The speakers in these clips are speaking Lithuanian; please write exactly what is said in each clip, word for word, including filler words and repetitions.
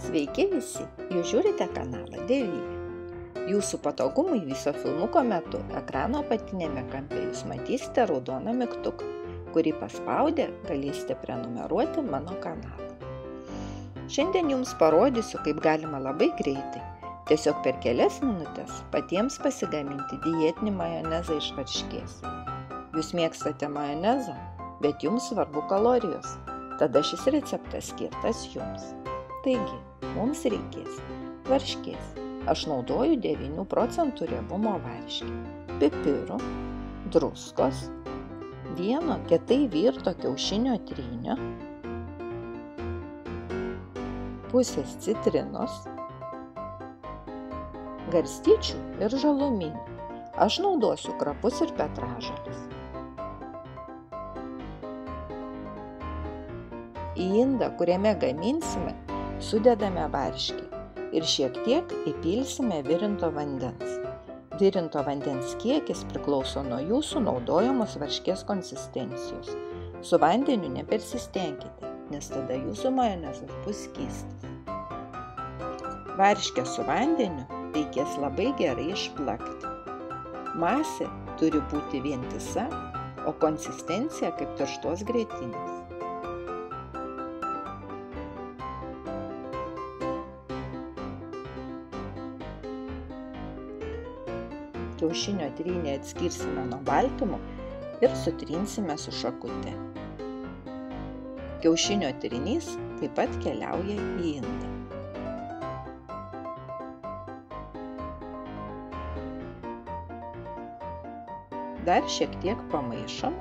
Sveiki visi, jūs žiūrite kanalą devyni. Jūsų patogumui viso filmuko metu ekrano apatinėme kampe jūs matysite raudoną mygtuką, kurį paspaudę galėsite prenumeruoti mano kanalą. Šiandien jums parodysiu, kaip galima labai greitai, tiesiog per kelias minutės, patiems pasigaminti dietinį majonezą iš varškės. Jūs mėgstate majonezą, bet jums svarbu kalorijos, tada šis receptas skirtas jums. Taigi, mums reikės varškės. Aš naudoju devynių procentų riebumo varškę, pipirų, druskos, vieno kietai virto kiaušinio trynio, pusės citrinos, garstyčių ir žalumynų. Aš naudosiu krapus ir petražoles. Į indą, kuriame gaminsime, sudedame varškę ir šiek tiek įpilsime virinto vandens. Virinto vandens kiekis priklauso nuo jūsų naudojamos varškės konsistencijos. Su vandeniu nepersistenkite, nes tada jūsų majonezas bus skystas. Varškę su vandeniu reikės labai gerai išplakti. Masė turi būti vientisa, o konsistencija kaip tirštos grietinės. Kiaušinio trynį atskirsime nuo baltymų ir sutrinsime su šakute. Kiaušinio trynys taip pat keliauja į indą. Dar šiek tiek pamaišom.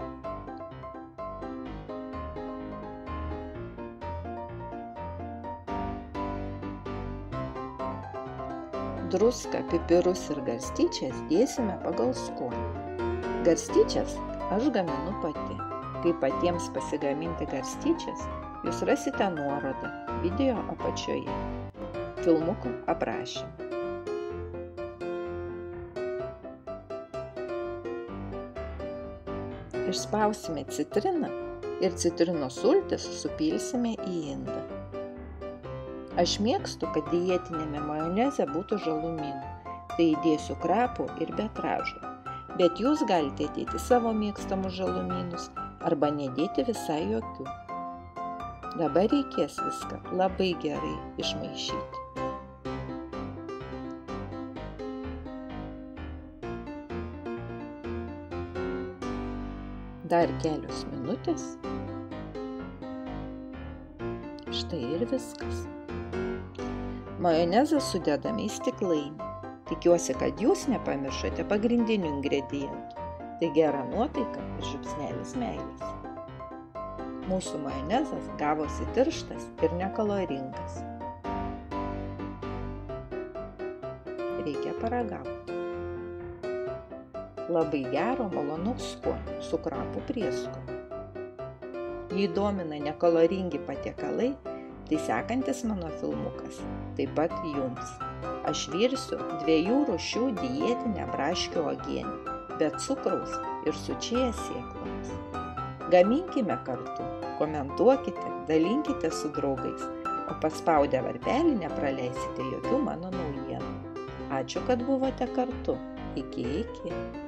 Druską, pipirus ir garstyčias dėsime pagal skonį. Garstyčias aš gaminu pati. Kaip patiems pasigaminti garstyčias, jūs rasite nuorodą video apačioje, filmuko aprašyme. Išspausime citriną ir citrinos sultis supilsime į indą. Aš mėgstu, kad dietinėme majoneze būtų žalumynų, tai įdėsiu krapų ir petražolių, bet jūs galite dėti savo mėgstamus žalumynus arba nedėti visai jokių. Dabar reikės viską labai gerai išmaišyti. Dar kelios minutės. Štai ir viskas. Majonezą sudedame į stiklainį. Tikiuosi, kad jūs nepamiršote pagrindinių ingredientų. Tai gera nuotaika ir žiupsnelis meilės. Mūsų majonezas gavosi tirštas ir nekaloringas. Reikia paragauti. Labai gero malonaus skonio su krapų prieskoniu. Jei domina nekaloringi patiekalai, tai sekantis mano filmukas taip pat jums. Aš virsiu dviejų rūšių dietinę braškių uogienę, be cukraus ir su čija sėklomis. Gaminkime kartu, komentuokite, dalinkite su draugais, o paspaudę varpelį nepraleisite jokių mano naujienų. Ačiū, kad buvote kartu. Iki, iki.